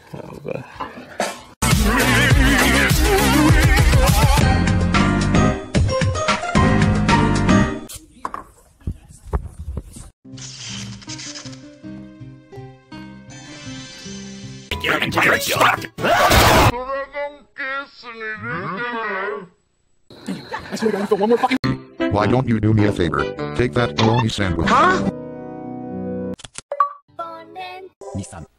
Oh, God. Your entire shot! Why don't you do me a favor? Take that bologna sandwich. Huh? 2、3